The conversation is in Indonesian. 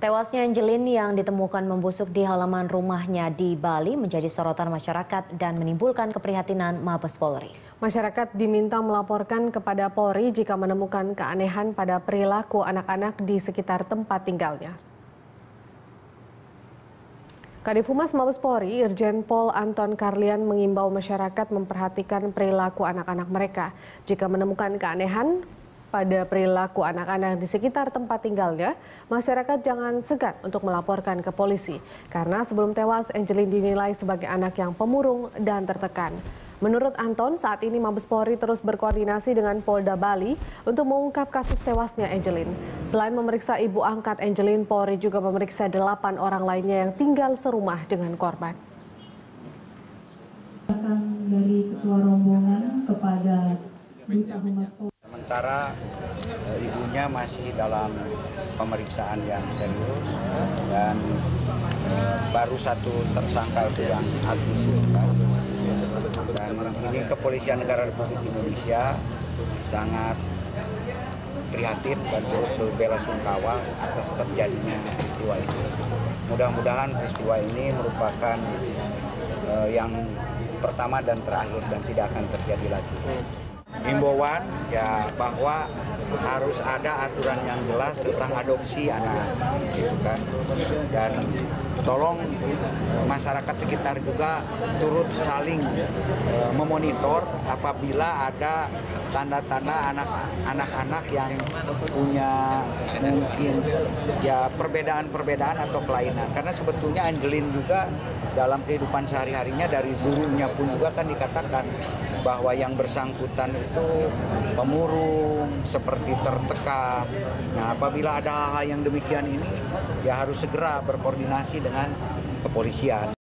Tewasnya Angelin yang ditemukan membusuk di halaman rumahnya di Bali menjadi sorotan masyarakat dan menimbulkan keprihatinan Mabes Polri. Masyarakat diminta melaporkan kepada Polri jika menemukan keanehan pada perilaku anak-anak di sekitar tempat tinggalnya. Kadif Humas Mabes Polri, Irjen Pol Anton Carlian mengimbau masyarakat memperhatikan perilaku anak-anak mereka. Jika menemukan keanehan pada perilaku anak-anak di sekitar tempat tinggalnya, masyarakat jangan segan untuk melaporkan ke polisi. Karena sebelum tewas, Angelin dinilai sebagai anak yang pemurung dan tertekan. Menurut Anton, saat ini Mabes Polri terus berkoordinasi dengan Polda Bali untuk mengungkap kasus tewasnya Angelin. Selain memeriksa ibu angkat Angelin, Polri juga memeriksa 8 orang lainnya yang tinggal serumah dengan korban. Dari Ketua Rombongan kepada Duta Humas Polri. Sementara ibunya masih dalam pemeriksaan yang serius dan baru satu tersangka itu yang Agus. Dan ini Kepolisian Negara Republik Indonesia sangat prihatin dan turut belasungkawa atas terjadinya peristiwa itu. Mudah-mudahan peristiwa ini merupakan yang pertama dan terakhir dan tidak akan terjadi lagi. Himbauan ya bahwa harus ada aturan yang jelas tentang adopsi anak, gitu kan. Dan tolong masyarakat sekitar juga turut saling memonitor apabila ada tanda-tanda anak-anak yang punya mungkin ya perbedaan-perbedaan atau kelainan. Karena sebetulnya Angelin juga dalam kehidupan sehari-harinya dari gurunya pun juga kan dikatakan bahwa yang bersangkutan itu pemurung, seperti tertekan. Nah, apabila ada hal-hal yang demikian ini, ya harus segera berkoordinasi dengan kepolisian.